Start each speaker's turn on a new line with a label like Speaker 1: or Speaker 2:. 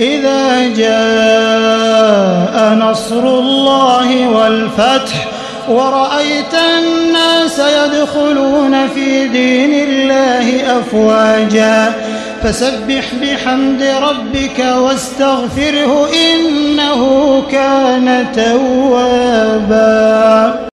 Speaker 1: إذا جاء نصر الله والفتح ورأيت الناس يدخلون في دين الله أفواجا فسبح بحمد ربك واستغفره إنه كان توابا.